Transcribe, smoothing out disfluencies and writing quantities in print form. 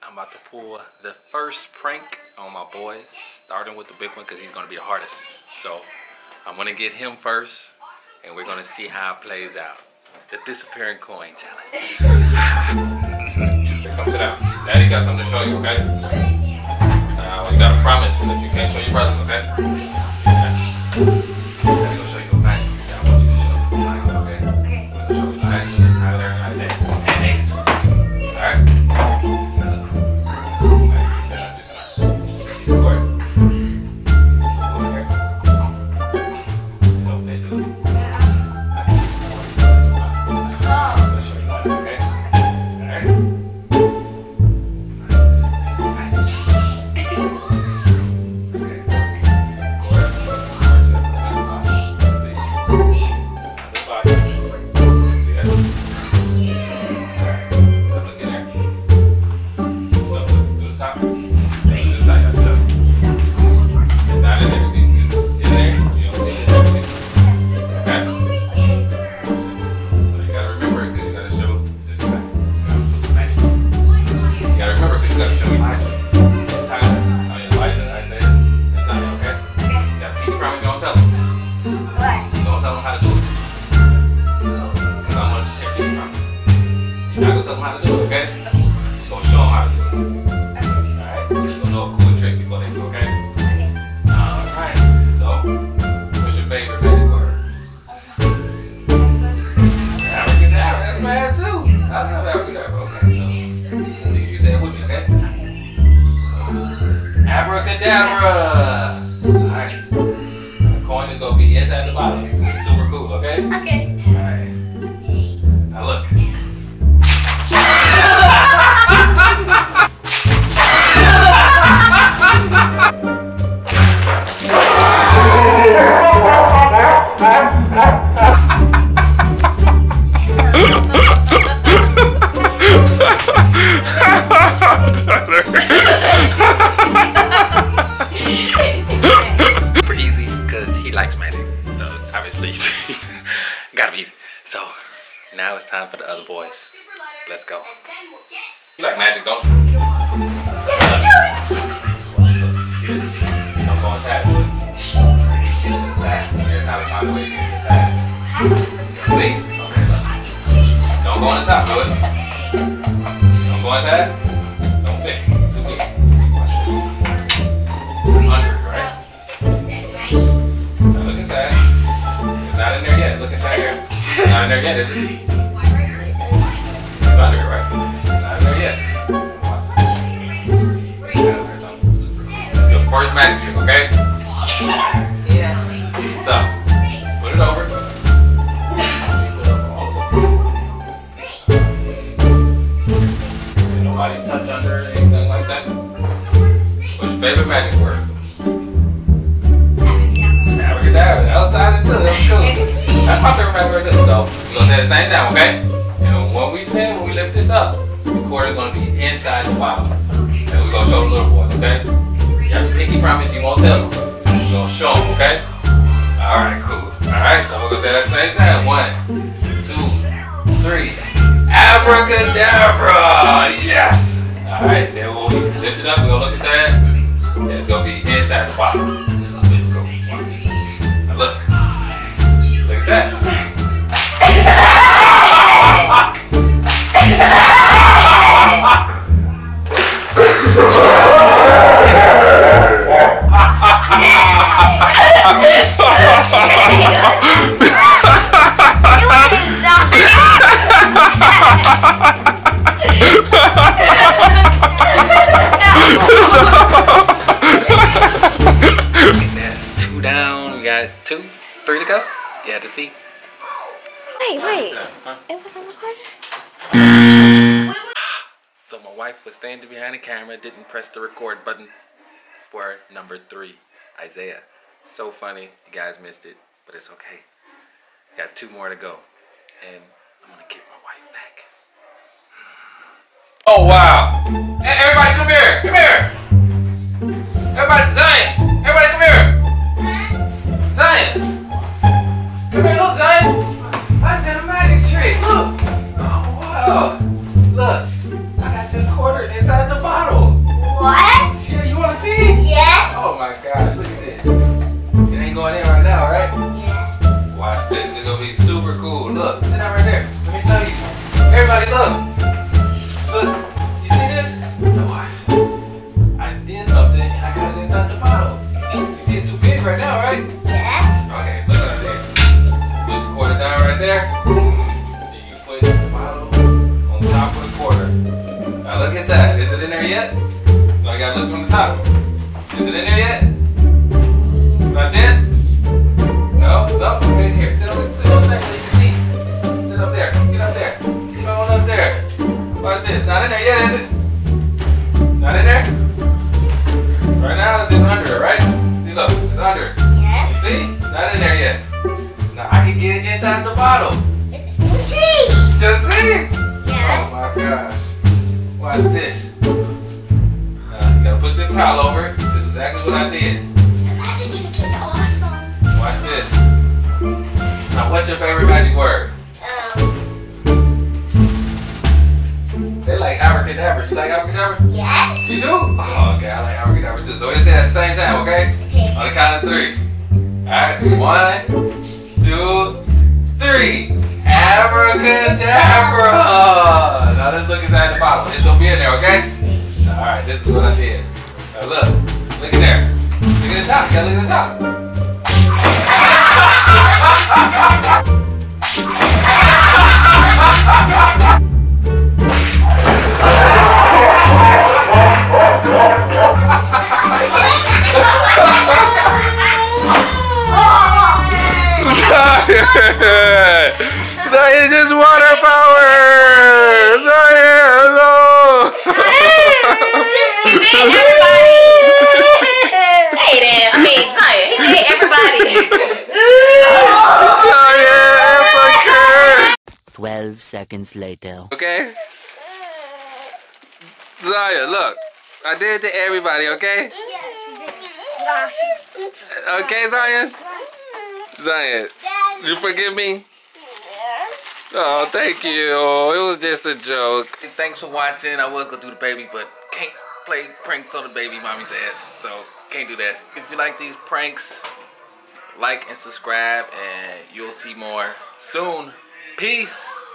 I'm about to pull the first prank on my boys, starting with the big one because he's going to be the hardest. So I'm going to get him first, and we're going to see how it plays out. The disappearing coin challenge. Come sit down. Daddy got something to show you, okay? You got to promise that you can't show your presents, okay? Daddy gonna show you a bag. I want you to show you a bag, okay? I'm gonna show you a bag. Tyler, Isaiah, and Nate. Alright? Abracadabra! Alright. The coin is gonna be inside the bottle. It's super cool, okay? Okay. Alright. Now look. Gotta be easy. So now it's time for the other boys. Let's go. You like magic, don't you? You don't go inside. Inside. Every time we find a way to get inside. See? Okay, look. Don't go on the top, do it. Don't go inside. Don't fit. Too big. Under it, right? Now look inside. Not in there yet. Look inside here. Not in there yet, is it? It's under it, right? Not in there yet. It's the first magic trick, okay? Yeah. So, put it over. Put it over all over. Ain't nobody touch under it, anything like that. What's your favorite magic word? Abracadabra. That was tight too. That was cool. That's my favorite magic word too. So we're gonna say it at the same time, okay? And when we lift this up, the cord is gonna be inside the bottle. And we're gonna show the little boys, okay? You have to pinky promise you won't tell them. We're gonna show them, okay? Alright, cool. Alright, so we're gonna say it at the same time. 1, 2, 3. Abracadabra! Yes! Alright, then we'll lift it up, we're gonna look inside. And it's gonna be inside the bottle. Now look. Look at that. That's 2 down. We got 2, 3 to go. You had to see. Wait. Huh? It wasn't recording? So my wife was standing behind the camera, didn't press the record button for number 3, Isaiah. So funny. You guys missed it, but it's okay. Got 2 more to go. And I'm gonna get my wife back. Oh wow! Hey, everybody come here! Come here! Everybody, Zion! Everybody come here! Zion! Come here, look, Zion! I did a magic trick, look! Oh wow! Look! I got this quarter inside the bottle! look from the top. Is it in there yet? Not yet? No? No? Okay, here. Sit on there so you can see. Sit up there. Get up there. Get on up there. Watch this. Not in there yet, is it? Not in there? Right now it's just under it, right? See, look. It's under it. Yes. You see? Not in there yet. Now I can get it inside the bottle. See? Just see? Yes. Oh my gosh. Watch this. Now you gotta put this towel over it. This is exactly what I did. The magic trick is awesome. Watch this. Now what's your favorite magic word? They like abracadabra. You like abracadabra? Yes. You do? Oh, okay. I like abracadabra too. So we're gonna say it at the same time, okay? Okay. On the count of 3. Alright, 1, 2, 3. Abracadabra! Now let's look inside the bottle. It's gonna be in there, okay? Alright, this is what I did. Now look. Look in there. Look at the top. You gotta look at the top. It's just water power! Hello! He did everybody. Hey then, I mean, Zaya, he did everybody. Zaya, 12 seconds later. okay? Zaya, look. I did it to everybody, okay? Yes, you did. Okay, Zion? Zion, you forgive me? Oh, thank you. It was just a joke. Thanks for watching. I was gonna do the baby, but can't play pranks on the baby, mommy said. So, can't do that. If you like these pranks, like and subscribe, and you'll see more soon. Peace.